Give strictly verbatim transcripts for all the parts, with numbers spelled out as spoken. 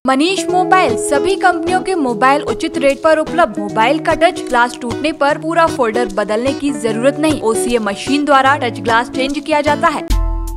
Manish mobile सभी कंपनियों के मोबाइल उचित रेट पर उपलब्ध। मोबाइल का टच ग्लास टूटने पर पूरा फोल्डर बदलने की जरूरत नहीं, ओसीए मशीन द्वारा टच ग्लास चेंज किया जाता है।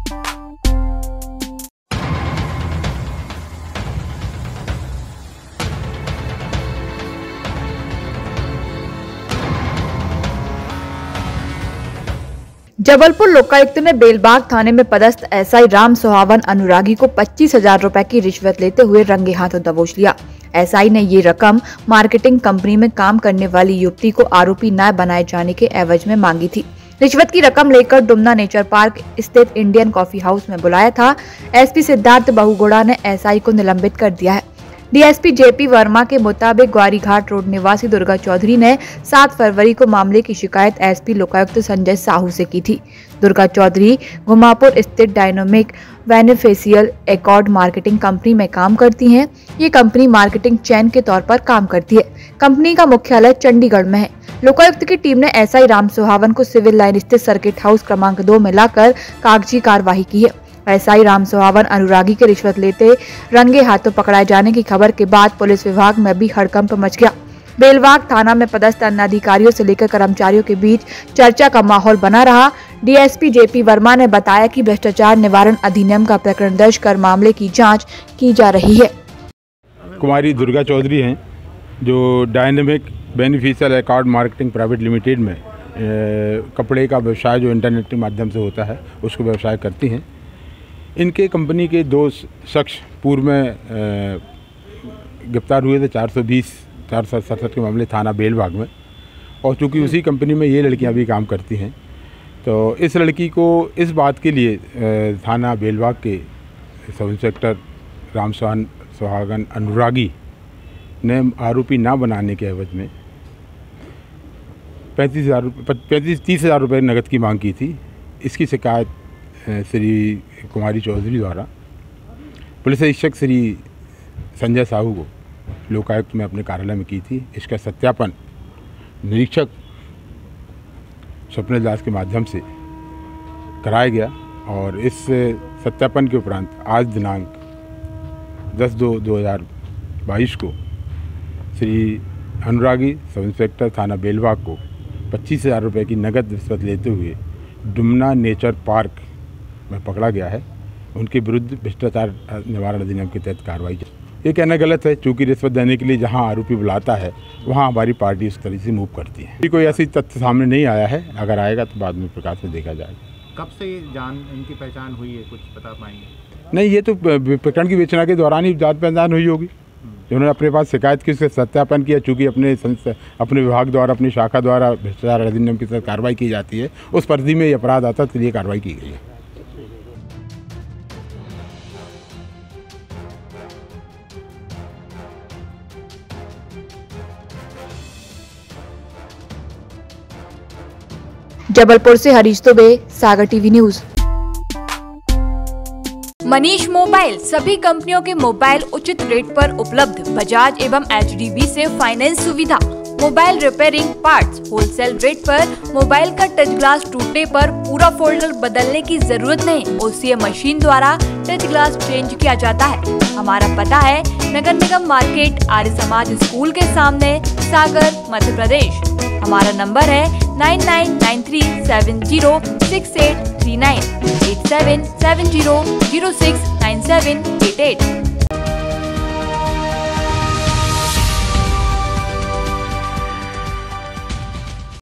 जबलपुर लोकायुक्त ने बेलबाग थाने में पदस्थ एसआई राम सुहावन अनुरागी को पच्चीस हजार रूपए की रिश्वत लेते हुए रंगे हाथों दबोच लिया। एसआई ने ये रकम मार्केटिंग कंपनी में काम करने वाली युवती को आरोपी न बनाए जाने के एवज में मांगी थी। रिश्वत की रकम लेकर डुमना नेचर पार्क स्थित इंडियन कॉफी हाउस में बुलाया था। एसपी सिद्धार्थ बहुगुड़ा ने एसआई को निलंबित कर दिया है। डीएसपी जेपी वर्मा के मुताबिक ग्वारीघाट रोड निवासी दुर्गा चौधरी ने सात फरवरी को मामले की शिकायत एसपी लोकायुक्त संजय साहू से की थी। दुर्गा चौधरी गुमापुर स्थित dynamic beneficial accord marketing company में काम करती हैं। ये कंपनी मार्केटिंग चैन के तौर पर काम करती है। कंपनी का मुख्यालय चंडीगढ़ में है। लोकायुक्त की टीम ने एसआई राम सुहावन को सिविल लाइन स्थित सर्किट हाउस क्रमांक दो में लाकर कागजी कार्रवाई की है। एसआई राम सुहावन अनुरागी के रिश्वत लेते रंगे हाथों पकड़ाए जाने की खबर के बाद पुलिस विभाग में भी हड़कंप मच गया। बेलबाग थाना में पदस्थ अन्य अधिकारियों से लेकर कर्मचारियों के बीच चर्चा का माहौल बना रहा। डीएसपी जेपी वर्मा ने बताया कि भ्रष्टाचार निवारण अधिनियम का प्रकरण दर्ज कर मामले की जांच की जा रही है। कुमारी दुर्गा चौधरी हैं जो dynamic beneficial accord marketing private limited में ए, कपड़े का व्यवसाय जो इंटरनेट के माध्यम से होता है उसको व्यवसाय करती हैं। इनके कंपनी के दो शख्स पूर्व में गिरफ्तार हुए थे चार सौ बीस चार सौ सड़सठ के मामले थाना बेलबाग में, और चूँकि उसी कंपनी में ये लड़कियां भी काम करती हैं तो इस लड़की को इस बात के लिए थाना बेलबाग के सब इंस्पेक्टर राम सुहावन अनुरागी ने आरोपी ना बनाने के एवज में पैंतीस हज़ार पैंतीस तीस हज़ार रुपये नकद की मांग की थी। इसकी शिकायत श्री कुमारी चौधरी द्वारा पुलिस अधीक्षक श्री संजय साहू को लोकायुक्त में अपने कार्यालय में की थी। इसका सत्यापन निरीक्षक स्वप्निल दास के माध्यम से कराया गया और इस सत्यापन के उपरांत आज दिनांक दस दो दो हज़ार बाईस को श्री अनुरागी सब इंस्पेक्टर थाना बेलबाग को पच्चीस हज़ार रुपये की नकद रिश्वत लेते हुए डुमना नेचर पार्क में पकड़ा गया है। उनके विरुद्ध भ्रष्टाचार निवारण अधिनियम के तहत कार्रवाई। ये कहना गलत है, चूँकि रिश्वत देने के लिए जहां आरोपी बुलाता है वहां हमारी पार्टी उस तरह से मूव करती है। कोई ऐसी तथ्य सामने नहीं आया है, अगर आएगा तो बाद में प्रकाश में देखा जाएगा। कब से जान इनकी पहचान हुई है, कुछ बता पाएंगे? नहीं, ये तो प्रकरण की विवेचना के दौरान ही जांच पहचान हुई होगी। उन्होंने अपने पास शिकायत की, उसके सत्यापन किया। चूँकि अपने अपने विभाग द्वारा अपनी शाखा द्वारा भ्रष्टाचार अधिनियम के तहत कार्रवाई की जाती है, उस परिधि में ये अपराध आता है, इसलिए कार्रवाई की गई है। जबलपुर से Harish Dubey, Sagar TV news. Manish mobile सभी कंपनियों के मोबाइल उचित रेट पर उपलब्ध। बजाज एवं एचडीबी से फाइनेंस सुविधा, mobile repairing parts wholesale rate पर। मोबाइल का टच ग्लास टूटने पर पूरा फोल्डर बदलने की जरूरत नहीं, ओसीए मशीन द्वारा टच ग्लास चेंज किया जाता है। हमारा पता है नगर निगम मार्केट, आर्य समाज स्कूल के सामने, सागर, मध्य प्रदेश। हमारा नंबर है nine nine nine three seven zero six eight three nine eight seven seven zero zero six nine seven eight eight.